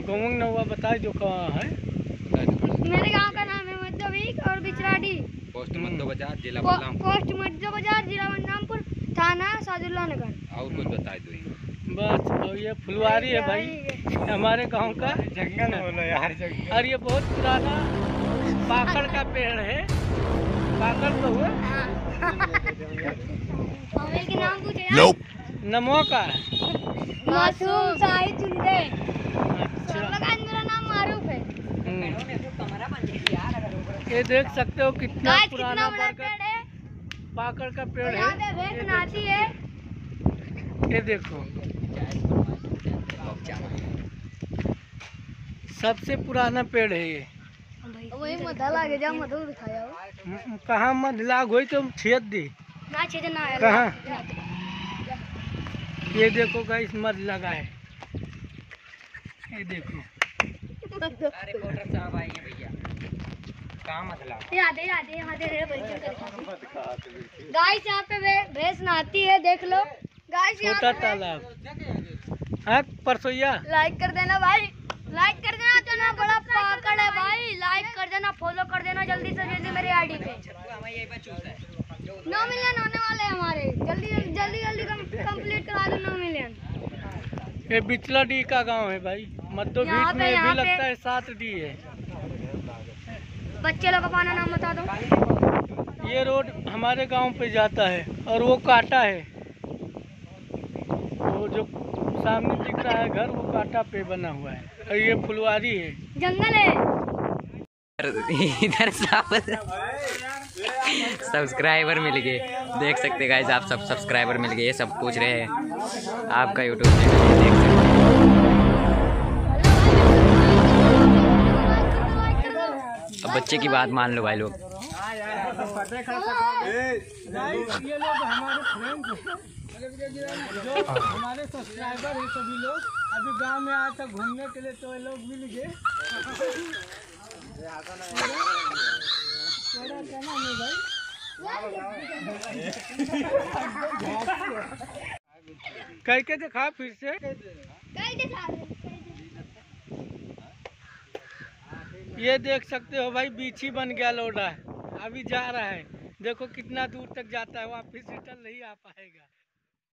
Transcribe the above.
गाँव न हुआ बताए जो कहाँ है। मेरे गांव का नाम है मध्य और बिचराडी। पोस्ट मध्य बाजार, जिला बलरामपुर। पोस्ट मध्य बाजार, जिला बलरामपुर, थाना सादुल्ला नगर। और कुछ बता दो। बस और ये फुलवारी है भाई हमारे गांव का। जंगल बोलो यार, जंगल। और ये बहुत पुराना पाकड़ का पेड़ है। पाकड़ तो हुआ के नाम पूछे यार। नमो का मासूम शाहिद चुंदे। अच्छा मेरा नाम मारूफ है। ये देख सकते हो कितना पुराना बड़ा पेड़ है। पाकड़ का पेड़ है। यहाँ पे भैंस नहाती है। ये देखो सबसे पुराना पेड़ है ये। वही मधा लागे जा मधु दिखाया हो। कहाँ मध लाग हुई तो छेद दी ना छेद ना है। कहाँ? ये देखो गाइस मध लगा है। ये देखो रिपोर्टर साहब आए हैं भैया। कहाँ मतलब? गाइस यहाँ पे भैंस नहाती है, देख लो गाइस। छोटा तालाब है परसोइया। लाइक कर देना भाई, लाइक कर देना। तो ना बड़ा पाकड़ है भाई, लाइक कर देना, फॉलो कर देना जल्दी से जल्दी मेरे आईडी पे। 9 मिलियन होने वाले हैं हमारे। जल्दी कंप्लीट करा दो 9 मिलियन। ये बिचला डी का गांव है भाई। मध्य बीच में भी लगता है 7 डी है। बच्चे लोग अपना नाम बता दो। ये रोड हमारे गांव पे जाता है और वो काटा है। वो जो सामने दिख रहा है घर वो काटा पे बना हुआ है। और ये फुलवारी है, जंगल है। इधर सब्सक्राइबर मिल गए, देख सकते गाइस आप। सब सब्सक्राइबर मिल गए, ये सब पूछ रहे हैं आपका यूट्यूब चैनल है, देख सकते हैं। अब बच्चे की बात मान लो भाई लोग। ये लोग हमारे फ्रेंड्स हैं, जो हमारे सब्सक्राइबर हैं सभी लोग। अभी गांव में आए थे घूमने के लिए तो ये लोग मिल गए। क्या नाम है भाई? कह के दिखा फिर से। ये देख सकते हो भाई बीछी बन गया लोडा। अभी जा रहा है, देखो कितना दूर तक जाता है, वापिस रिटर्न नहीं आ पाएगा।